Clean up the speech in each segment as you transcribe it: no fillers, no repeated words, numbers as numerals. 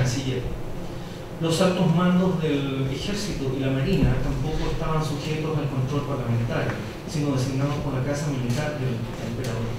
canciller. Los altos mandos del ejército y la marina tampoco estaban sujetos al control parlamentario, sino designados por la casa militar del emperador.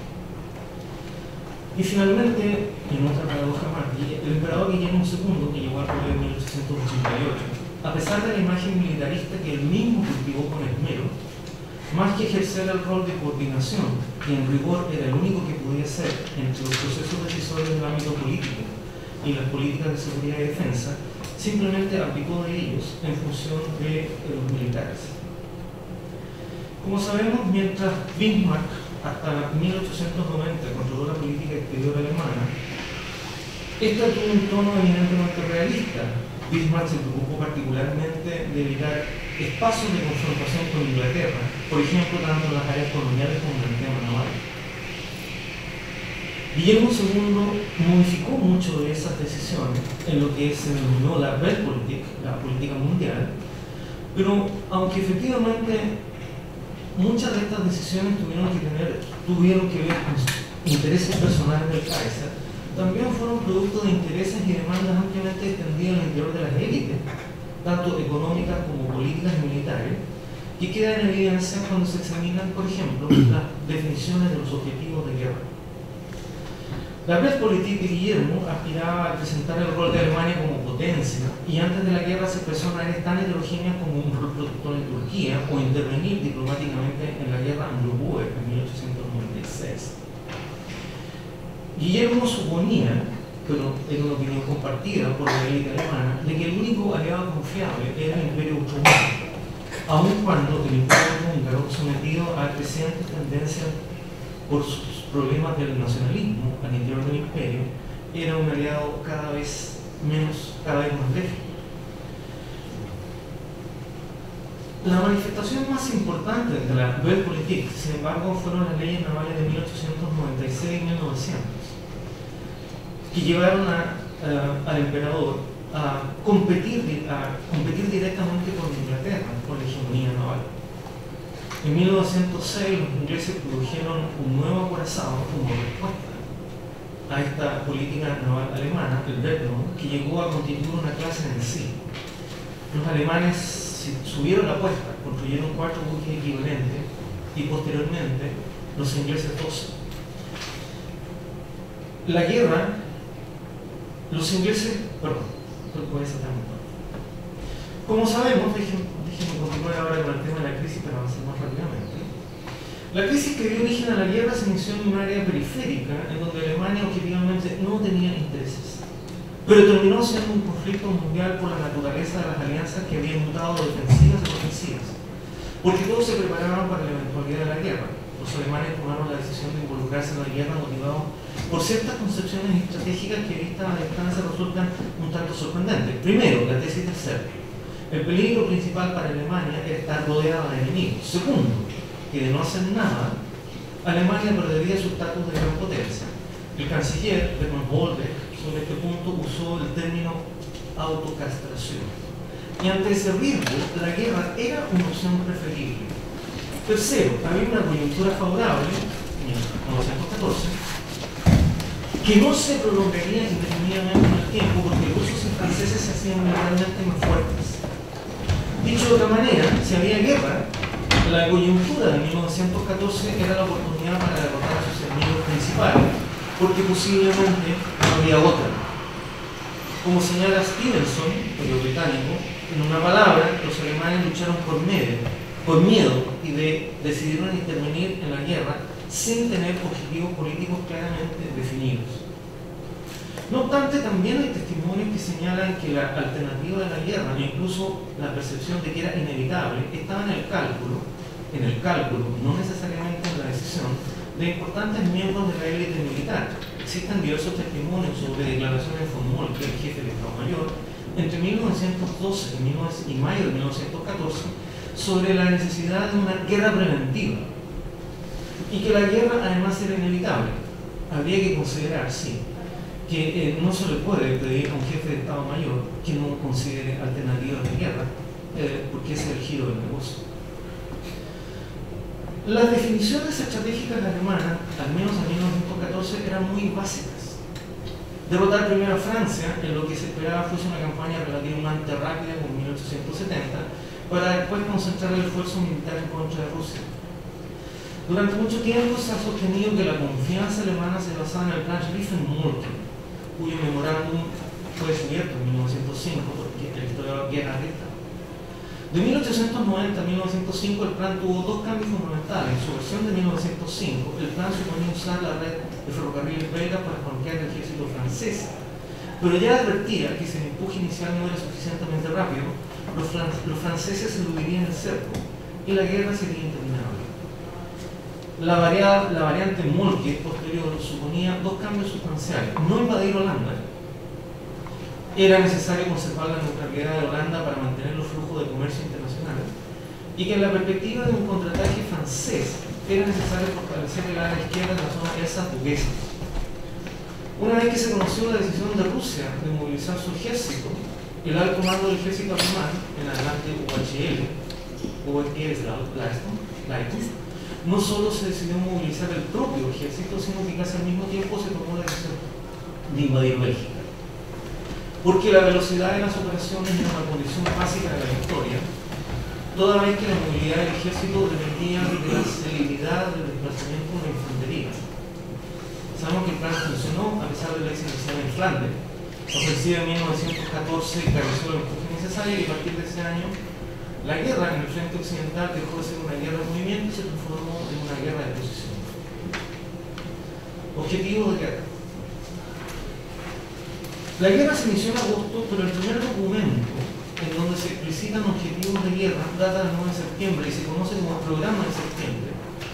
Y finalmente, en otra paradoja más, el emperador Guillermo II, que llegó al poder en 1888, a pesar de la imagen militarista que él mismo cultivó con esmero, más que ejercer el rol de coordinación, que en rigor era el único que podía hacer entre los procesos decisorios del ámbito político y las políticas de seguridad y defensa, simplemente abdicó de ellos en función de los militares. Como sabemos, mientras Bismarck hasta 1890 controló la política exterior alemana, esta tuvo un tono eminentemente realista. Bismarck se preocupó particularmente de evitar espacios de confrontación con Inglaterra, por ejemplo, tanto en las áreas coloniales como en el tema naval. Guillermo II modificó mucho de esas decisiones en lo que se denominó la Weltpolitik, la política mundial, pero aunque efectivamente muchas de estas decisiones tuvieron que ver con intereses personales del Kaiser, también fueron producto de intereses y demandas ampliamente extendidas al interior de las élites, tanto económicas como políticas y militares, que quedan en evidencia cuando se examinan, por ejemplo, las definiciones de los objetivos de guerra. La Weltpolitik de Guillermo aspiraba a presentar el rol de Alemania como potencia, y antes de la guerra se expresó en áreas tan heterogéneas como un rol protector en Turquía o intervenir diplomáticamente en la guerra anglo-búer en 1896. Guillermo suponía, pero en una opinión compartida por la élite alemana, de que el único aliado confiable era el Imperio Austrohúngaro, aun cuando el Imperio Húngaro, sometido a crecientes tendencias por sus problemas del nacionalismo al interior del imperio, era un aliado cada vez más débil. La manifestación más importante de la Weltpolitik, sin embargo, fueron las leyes navales de 1896 y 1900, que llevaron al emperador a competir directamente con Inglaterra por la hegemonía naval. En 1906 los ingleses produjeron un nuevo acorazado como respuesta a esta política naval alemana, el Weltbund, que llegó a constituir una clase en sí. Los alemanes subieron la apuesta, construyeron 4 buques equivalentes y posteriormente los ingleses 12. La guerra, los ingleses, voy a saltar un poco. Como sabemos, déjenme continuar ahora con el tema de la crisis para avanzar más rápidamente. La crisis que dio origen a la guerra se inició en un área periférica en donde Alemania objetivamente no tenía intereses, pero terminó siendo un conflicto mundial por la naturaleza de las alianzas que habían mutado de defensivas a ofensivas, porque todos se preparaban para la eventualidad de la guerra. Los alemanes tomaron la decisión de involucrarse en la guerra motivados por ciertas concepciones estratégicas que a vista a distancia resultan un tanto sorprendentes. Primero, la tesis del cerco. El peligro principal para Alemania era estar rodeada de enemigos. Segundo, que de no hacer nada, Alemania perdería su estatus de gran potencia. El canciller Bernhard Wolbeck sobre este punto usó el término autocastración. Y ante ese riesgo, la guerra era una opción preferible. Tercero, había una coyuntura favorable, en 1914, que no se prolongaría indefinidamente en el tiempo porque los rusos y franceses se hacían militarmente más fuertes. Dicho de otra manera, si había guerra, la coyuntura de 1914 era la oportunidad para derrotar a sus enemigos principales, porque posiblemente no había otra. Como señala Stevenson, el británico, en una palabra, los alemanes lucharon por miedo y decidieron intervenir en la guerra sin tener objetivos políticos claramente definidos. No obstante, también hay testimonios que señalan que la alternativa de la guerra, e incluso la percepción de que era inevitable, estaba en el cálculo, no necesariamente en la decisión, de importantes miembros de la élite militar. Existen diversos testimonios sobre declaraciones de von Moltke, el jefe del Estado Mayor, entre 1912 y mayo de 1914, sobre la necesidad de una guerra preventiva y que la guerra además era inevitable. Habría que considerar, sí, que no se le puede pedir a un jefe de Estado Mayor que no considere alternativas de guerra, porque ese es el giro del negocio. Las definiciones estratégicas alemanas, al menos en 1914, eran muy básicas. Derrotar primero a Francia en lo que se esperaba fuese una campaña relativamente rápida como 1870, para después concentrar el esfuerzo militar en contra de Rusia. Durante mucho tiempo se ha sostenido que la confianza alemana se basaba en el plan Schlieffen-Moltke, cuyo memorándum fue descubierto en 1905 porque el historiador Gerhard Richter. De 1890 a 1905 el plan tuvo dos cambios fundamentales. En su versión de 1905, el plan suponía usar la red de ferrocarriles belgas para flanquear el ejército francés, pero ya advertía que si el empuje inicial no era suficientemente rápido, los franceses eludirían el cerco y la guerra sería interminable. La variante Moltke posterior suponía dos cambios sustanciales: no invadir Holanda. Era necesario conservar la neutralidad de Holanda para mantener los flujos de comercio internacional, y que en la perspectiva de un contraataque francés era necesario fortalecer el ala izquierda de la zona elsa-duquesa. Una vez que se conoció la decisión de Rusia de movilizar su ejército, el alto mando del ejército alemán, en adelante UHL, no solo se decidió movilizar el propio ejército, sino que casi al mismo tiempo se tomó la decisión de invadir Bélgica. Porque la velocidad de las operaciones era una condición básica de la victoria, toda vez que la movilidad del ejército dependía de la celeridad del desplazamiento de la infantería. Sabemos que el plan funcionó a pesar del éxito inicial en Flandes. La ofensiva de 1914 carreció el empuje necesario, y a partir de ese año la guerra en el frente occidental dejó de ser una guerra de movimiento y se transformó en una guerra de posición. Objetivo de guerra. La guerra se inició en agosto, pero el primer documento en donde se explicitan objetivos de guerra data del 9 de septiembre y se conoce como Programa de Septiembre.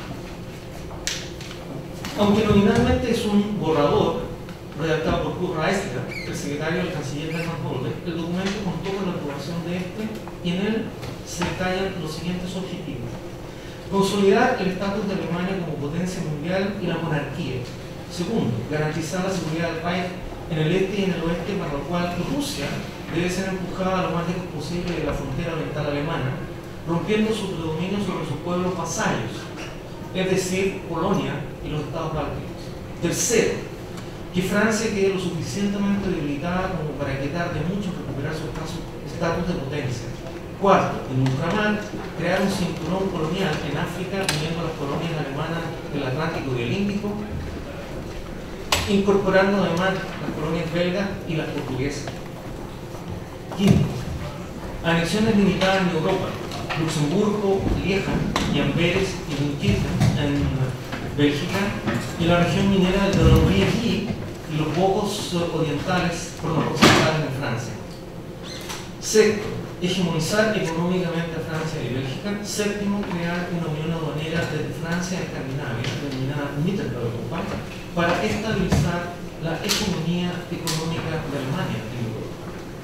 Aunque nominalmente es un borrador redactado por Kurt Reisler, el secretario del canciller Bernhard Hollweg, el documento contó con la aprobación de este y en él se detallan los siguientes objetivos: consolidar el estatus de Alemania como potencia mundial y la monarquía. Segundo, garantizar la seguridad del país en el este y en el oeste, para lo cual Rusia debe ser empujada lo más lejos posible de la frontera oriental alemana, rompiendo su predominio sobre sus pueblos vasallos, es decir, Polonia y los estados bálticos. Tercero, que Francia quede lo suficientemente debilitada como para que tarde mucho en recuperar su estatus de potencia. Cuarto, en ultramar, crear un cinturón colonial en África uniendo a las colonias alemanas del Atlántico y del Índico, incorporando además las colonias belgas y las portuguesas. Quinto, anexiones limitadas en Europa: Luxemburgo, Lieja y Amberes y Dunkirk en Bélgica, y la región minera de Lombardy y los Bocos occidentales en Francia. Sexto, hegemonizar económicamente a Francia y Bélgica. Séptimo, crear una unión aduanera desde Francia a Escandinavia, denominada Mitteleuropa, para estabilizar la economía económica de Alemania en Europa.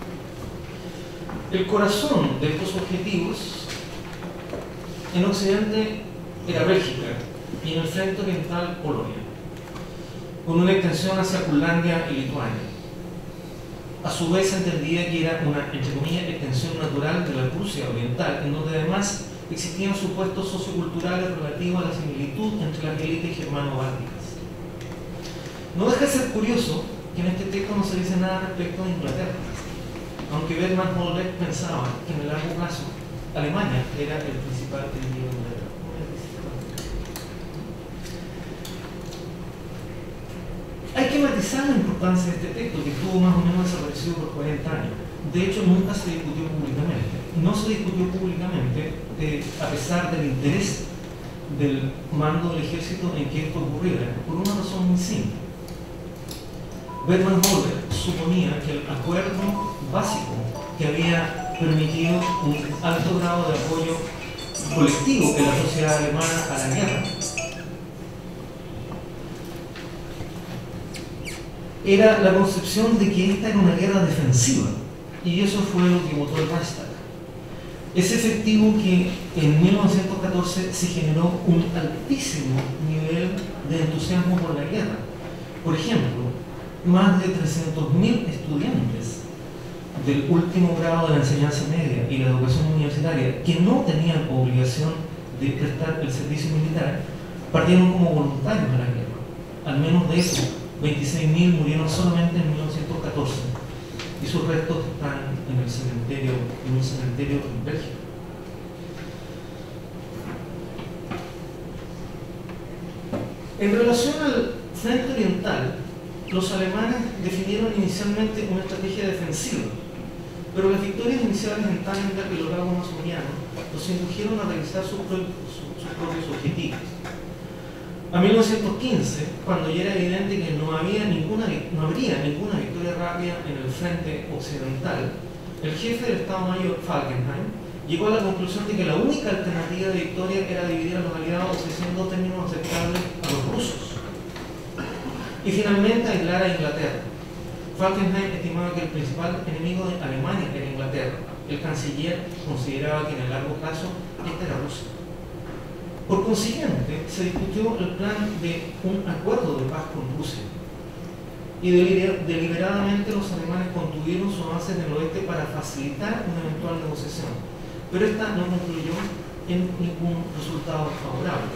El corazón de estos objetivos en Occidente era Bélgica y en el frente oriental Polonia, con una extensión hacia Curlandia y Lituania. A su vez se entendía que era una, entre comillas, extensión natural de la Prusia oriental, en donde además existían supuestos socioculturales relativos a la similitud entre las élites germano-bálticas. No deja de ser curioso que en este texto no se dice nada respecto de Inglaterra, aunque Bernhard Hollweg pensaba que en el largo plazo Alemania era el principal enemigo de Inglaterra. Hay que matizar la importancia de este texto, que estuvo más o menos desaparecido por 40 años. De hecho, nunca se discutió públicamente. No se discutió públicamente a pesar del interés del mando del ejército en que esto ocurriera, por una razón muy simple. Bernhard Hollweg suponía que el acuerdo básico que había permitido un alto grado de apoyo colectivo en la sociedad alemana a la guerra era la concepción de que esta era una guerra defensiva, y eso fue lo que votó el Reichstag. Es efectivo que en 1914 se generó un altísimo nivel de entusiasmo por la guerra. Por ejemplo, más de 300.000 estudiantes del último grado de la enseñanza media y la educación universitaria, que no tenían obligación de prestar el servicio militar, partieron como voluntarios a la guerra. Al menos de eso 26.000 murieron solamente en 1914 y sus restos están en un cementerio en Bélgica. En relación al frente oriental, los alemanes definieron inicialmente una estrategia defensiva, pero las victorias iniciales en Tannenberg y los lagos amazonianos los indujeron a realizar sus propios objetivos. A 1915, cuando ya era evidente que no habría ninguna victoria rápida en el frente occidental, el jefe del Estado Mayor, Falkenhayn, llegó a la conclusión de que la única alternativa de victoria era dividir a los aliados ofreciendo términos aceptables a los rusos y finalmente aislar a Inglaterra. Falkenhayn estimaba que el principal enemigo de Alemania era Inglaterra. El canciller consideraba que en el largo plazo esta era Rusia. Por consiguiente, se discutió el plan de un acuerdo de paz con Rusia y deliberadamente los alemanes contuvieron su avance en el oeste para facilitar una eventual negociación, pero esta no concluyó en ningún resultado favorable.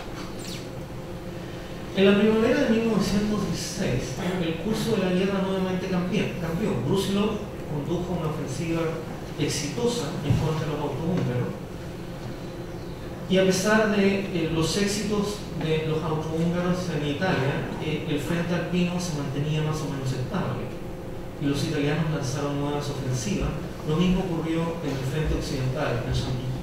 En la primavera de 1916, el curso de la guerra nuevamente cambió. Brusilov condujo una ofensiva exitosa en contra de los austrohúngaros, y a pesar de los éxitos de los austrohúngaros en Italia, el frente alpino se mantenía más o menos estable y los italianos lanzaron nuevas ofensivas. Lo mismo ocurrió en el frente occidental, en Saint-Denis.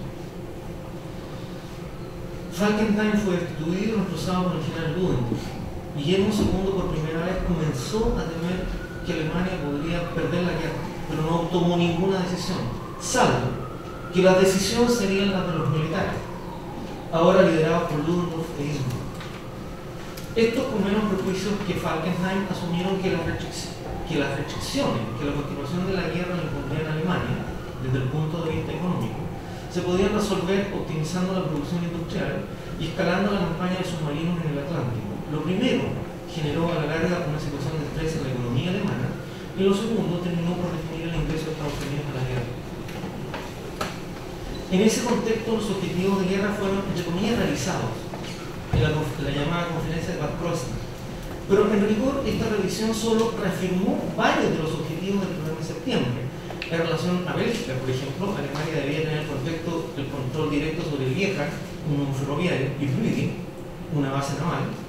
Falkenhayn fue destituido y reemplazado por el general Ludendorff. Guillermo II por primera vez comenzó a temer que Alemania podría perder la guerra, pero no tomó ninguna decisión, salvo que las decisiones serían las de los militares, ahora liderados por Ludendorff e Hindenburg. Estos, con menos prejuicios que Falkenhayn, asumieron que las restricciones que la continuación de la guerra le impondría a Alemania, desde el punto de vista económico, se podían resolver optimizando la producción industrial y escalando la campaña de submarinos en el Atlántico. Lo primero generó a la larga una situación de estrés en la economía alemana y lo segundo terminó por definir el ingreso de Estados Unidos a la guerra. En ese contexto, los objetivos de guerra fueron, entre comillas, realizados en la llamada conferencia de Bad Kreuznach. Pero en rigor, esta revisión solo reafirmó varios de los objetivos del 1 de septiembre. En relación a Bélgica, por ejemplo, Alemania debía tener el control directo sobre Lieja, un ferroviario, y Rügen, una base naval,